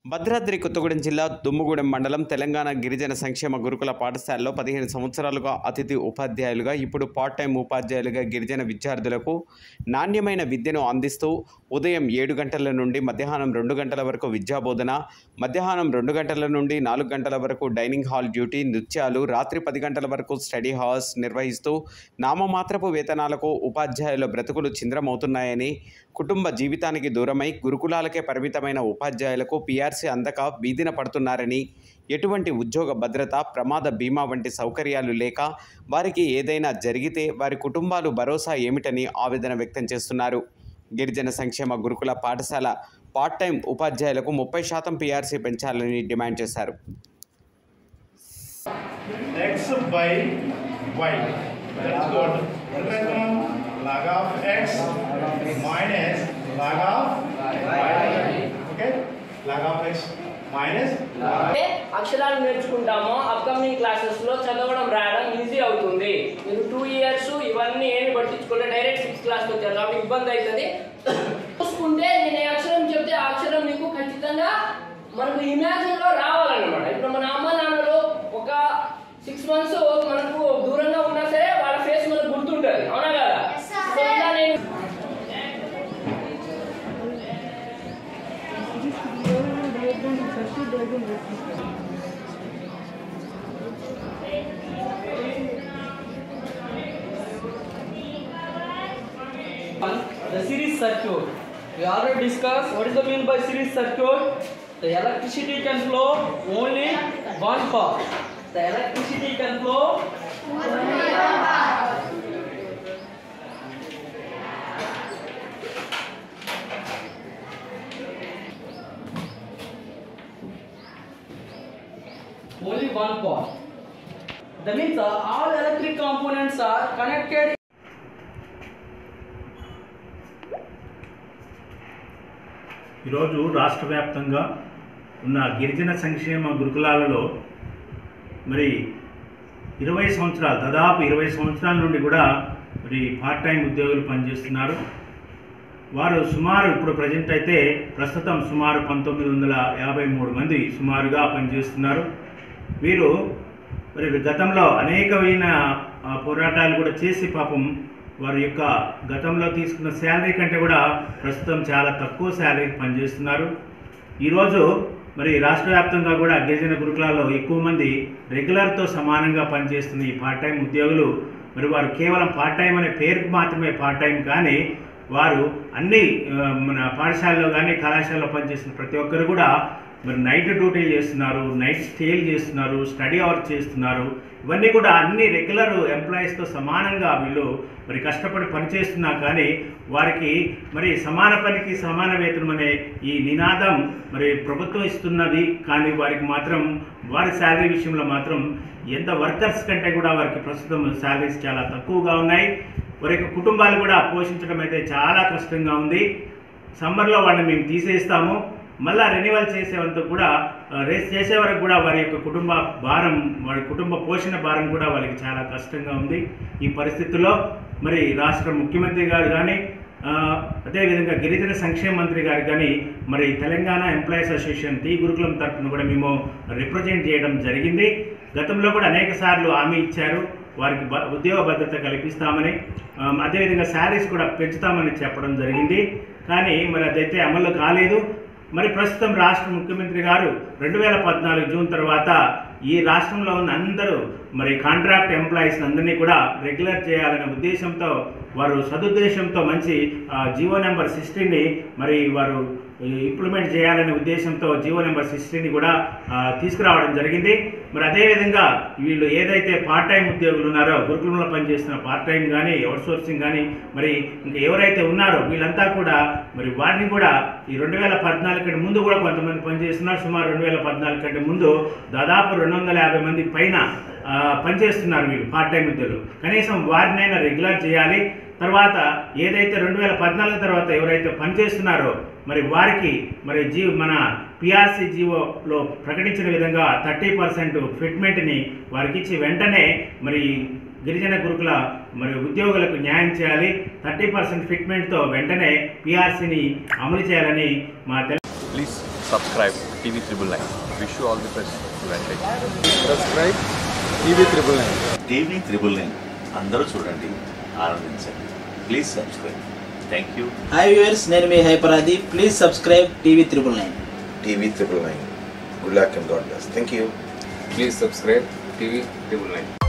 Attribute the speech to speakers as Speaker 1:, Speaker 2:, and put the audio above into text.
Speaker 1: భద్రాద్రి కొత్తగూడెం జిల్లా దుమ్ముగూడెం మండలం తెలంగాణ గిరిజన సంక్షేమ గురుకుల పాఠశాలలో 15 సంవత్సరాలుగా అతిథి ఉపాధ్యాయులుగా ఇప్పుడు పార్ట్ టైం ఉపాధ్యాయులుగా గిరిజన విద్యార్థులకు నాణ్యమైన విద్యను అందిస్తూ ఉదయం 7 గంటల నుండి మధ్యాహ్నం 2 గంటల వరకు విద్యాబోధన, మధ్యాహ్నం 2 గంటల నుండి 4 గంటల వరకు డైనింగ్ హాల్ డ్యూటీ, నృత్యాలు, రాత్రి 10 గంటల వరకు స్టడీ హాల్స్ నిర్వహిస్తూ నామమాత్రపు వేతనాలకు ఉపాధ్యాయుల బ్రతుకులు చింద్రమవుతున్నాయని, కుటుంబ జీవితానికి దూరమై గురుకులాలకే పరిమితమైన ఉపాధ్యాయులకు పీఆర్సీ అందక వీధిన పడుతున్నారని, ఎటువంటి ఉద్యోగ భద్రత, ప్రమాద బీమా వంటి సౌకర్యాలు లేక వారికి ఏదైనా జరిగితే వారి కుటుంబాలు భరోసా ఏమిటని ఆవేదన వ్యక్తం చేస్తున్నారు. గిరిజన సంక్షేమ గురుకుల పాఠశాల పార్ట్ టైం ఉపాధ్యాయులకు 30% పీఆర్సీ పెంచాలని డిమాండ్ చేశారు.
Speaker 2: X by y. That's good. Log of x minus log of y. Okay? Log of x minus
Speaker 3: అక్షరాలు నేర్చుకుంటామో అప్కమింగ్ క్లాసెస్ లో చదవడం రాయడం ఈజీ అవుతుంది. మీరు 2 ఇయర్స్ ఇవన్నీ ఏమి పట్టించుకుంటే డైరెక్ట్ 6th క్లాస్ వచ్చారు కాబట్టి ఇబ్బంది అవుతుంది. చూసుకుంటే నేను ఏ అక్షరం చెప్తే ఆ అక్షరం మీకు ఖచ్చితంగా మనకు ఇమాజిన్ లో రావాలన్నమాట. ఇప్పుడు మన అమ్మ నాన్నలు ఒక 6 months మనకు దూరంగా ఉన్నా సరే వాళ్ళ ఫేస్ మనకు గుర్తుంటుంది, అవునా కదా?
Speaker 4: The series circuit. We already discussed what is the mean by series circuit. The electricity can flow only one path. The electricity can flow only one path. Only one path. That means all electric components are connected.
Speaker 2: ఈరోజు రాష్ట్ర వ్యాప్తంగా ఉన్న గిరిజన సంక్షేమ గురుకులాలలో మరి 20 సంవత్సరాలు, దాదాపు 20 సంవత్సరాల నుండి కూడా మరి పార్ట్ టైం ఉద్యోగులు పనిచేస్తున్నారు. వారు సుమారు ఇప్పుడు ప్రజెంట్ అయితే ప్రస్తుతం సుమారు 1953 మంది సుమారుగా పనిచేస్తున్నారు. వీరు మరి గతంలో అనేకమైన పోరాటాలు కూడా చేసి పాపం వారి యొక్క గతంలో తీసుకున్న శాలరీ కంటే కూడా ప్రస్తుతం చాలా తక్కువ శాలరీకి పనిచేస్తున్నారు. ఈరోజు మరి రాష్ట్ర వ్యాప్తంగా కూడా గిరిజన గురుకులాల్లో ఎక్కువ మంది రెగ్యులర్తో సమానంగా పనిచేస్తున్న ఈ పార్ట్ టైం ఉద్యోగులు మరి వారు కేవలం పార్ట్ టైం అనే పేరుకు మాత్రమే పార్ట్ టైం, కానీ వారు అన్ని మన పాఠశాలలో కానీ కళాశాలలో పనిచేస్తున్న ప్రతి ఒక్కరు కూడా మరి నైట్ డ్యూటీలు చేస్తున్నారు, నైట్ స్టేలు చేస్తున్నారు, స్టడీ అవర్స్ చేస్తున్నారు. ఇవన్నీ కూడా అన్ని రెగ్యులర్ ఎంప్లాయీస్తో సమానంగా వీళ్ళు మరి కష్టపడి పనిచేస్తున్నా కానీ వారికి మరి సమాన పనికి సమాన వేతనం అనే ఈ నినాదం మరి ప్రభుత్వం ఇస్తున్నది. కానీ వారికి మాత్రం వారి శాలరీ విషయంలో మాత్రం ఎంత వర్కర్స్ కంటే కూడా వారికి ప్రస్తుతం శాలరీస్ చాలా తక్కువగా ఉన్నాయి. వారి యొక్క కుటుంబాలు కూడా పోషించడం అయితే చాలా కష్టంగా ఉంది. సమ్మర్లో వాళ్ళని మేము తీసేస్తాము, మళ్ళీ రెన్యువల్ చేసేంత కూడా చేసే వరకు కూడా వారి యొక్క కుటుంబ భారం, వారి కుటుంబ పోషణ భారం కూడా వాళ్ళకి చాలా కష్టంగా ఉంది. ఈ పరిస్థితుల్లో మరి రాష్ట్ర ముఖ్యమంత్రి గారు కానీ అదేవిధంగా గిరిజన సంక్షేమ మంత్రి గారు కానీ మరి తెలంగాణ ఎంప్లాయీస్ అసోసియేషన్ టీ గురుకులం తరఫున కూడా మేము రిప్రజెంట్ చేయడం జరిగింది. గతంలో కూడా అనేక సార్లు హామీ ఇచ్చారు, వారికి ఉద్యోగ భద్రత కల్పిస్తామని, అదేవిధంగా శాలరీస్ కూడా పెంచుతామని చెప్పడం జరిగింది. కానీ మరి అదైతే అమలు కాలేదు. మరి ప్రస్తుతం రాష్ట్ర ముఖ్యమంత్రి గారు 2014 జూన్ తర్వాత ఈ రాష్ట్రంలో ఉన్న అందరూ మరి కాంట్రాక్ట్ ఎంప్లాయీస్ అందరినీ కూడా రెగ్యులర్ చేయాలనే ఉద్దేశంతో వారు సదుద్దేశంతో మంచి జీవో నెంబర్ 60ని మరి వారు ఇంప్లిమెంట్ చేయాలనే ఉద్దేశంతో జీవో నెంబర్ 60ని కూడా తీసుకురావడం జరిగింది. మరి అదేవిధంగా వీళ్ళు ఏదైతే పార్ట్ టైం ఉద్యోగులు ఉన్నారో గురుకులంలో పనిచేస్తున్న పార్ట్ టైం కానీ అవుట్సోర్సింగ్ కానీ మరి ఇంకా ఎవరైతే ఉన్నారో వీళ్ళంతా కూడా మరి వారిని కూడా ఈ 2014 కంటే ముందు కూడా కొంతమంది పనిచేస్తున్నారు. సుమారు 2014 కంటే ముందు దాదాపు 250 మంది పైన పనిచేస్తున్నారు వీళ్ళు పార్ట్ టైం ఉద్యోగులు. కనీసం వారినైనా రెగ్యులర్ చేయాలి. తర్వాత ఏదైతే 2014 తర్వాత ఎవరైతే పనిచేస్తున్నారో మరి వారికి మరి మన పీఆర్సీ జీవోలో ప్రకటించిన విధంగా 30% ఫిట్మెంట్ని వారికి ఇచ్చి వెంటనే మరి గిరిజన గురుకుల మరి ఉద్యోగులకు న్యాయం చేయాలి. 30% ఫిట్మెంట్తో వెంటనే పీఆర్సీని అమలు చేయాలని మా
Speaker 5: please subscribe TV Triple Nine. Wish you all the best. Advantage.
Speaker 6: Subscribe TV 999.
Speaker 7: TV 999 అందరూ చూడండి, ఆనందించండి. Please subscribe. Thank you.
Speaker 8: Hi viewers, నేను మీ హైపరాది. Please subscribe TV 999.
Speaker 9: TV 999. Good luck and God bless. Thank you.
Speaker 6: Please subscribe TV 999.